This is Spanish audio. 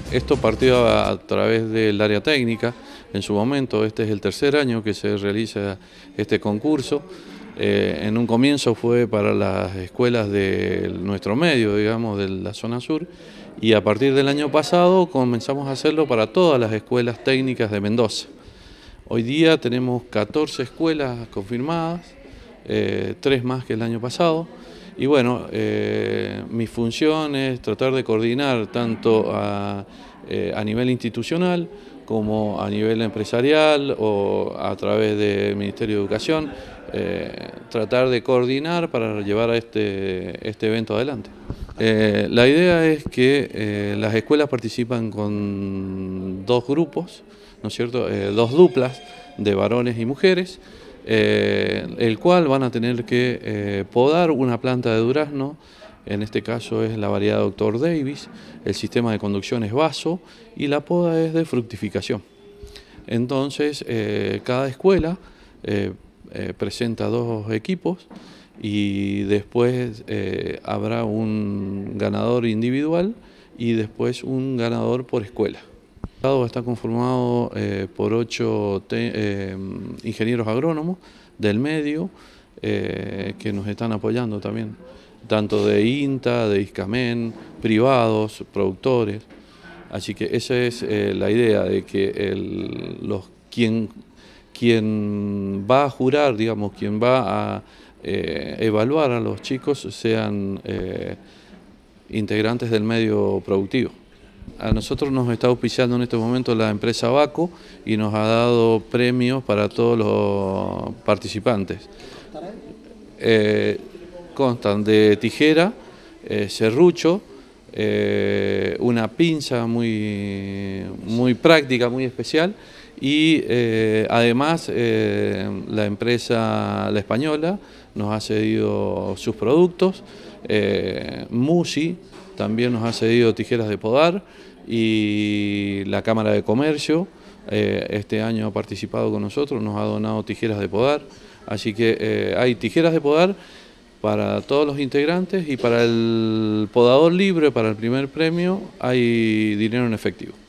Esto partió a través del área técnica. En su momento, este es el tercer año que se realiza este concurso. En un comienzo fue para las escuelas de nuestro medio, digamos, de la zona sur, y a partir del año pasado comenzamos a hacerlo para todas las escuelas técnicas de Mendoza. Hoy día tenemos 14 escuelas confirmadas, 3 más que el año pasado. Y bueno, mi función es tratar de coordinar tanto a nivel institucional como a nivel empresarial o a través del Ministerio de Educación, tratar de coordinar para llevar a este evento adelante. La idea es que las escuelas participan con 2 grupos, ¿no es cierto?, 2 duplas de varones y mujeres, el cual van a tener que podar una planta de durazno. En este caso es la variedad Dr. Davis, el sistema de conducción es vaso y la poda es de fructificación. Entonces, cada escuela presenta 2 equipos y después habrá un ganador individual y después un ganador por escuela. Está conformado por 8 ingenieros agrónomos del medio que nos están apoyando también, tanto de INTA, de ISCAMEN, privados, productores. Así que esa es la idea, de que quien va a jurar, digamos, quien va a evaluar a los chicos sean integrantes del medio productivo. A nosotros nos está auspiciando en este momento la empresa Baco y nos ha dado premios para todos los participantes. Constan de tijera, serrucho, una pinza muy práctica, muy especial, y además la empresa La Española nos ha cedido sus productos. Musi también nos ha cedido tijeras de podar, y la Cámara de Comercio este año ha participado con nosotros, nos ha donado tijeras de podar. Así que hay tijeras de podar para todos los integrantes, y para el podador libre, para el primer premio, hay dinero en efectivo.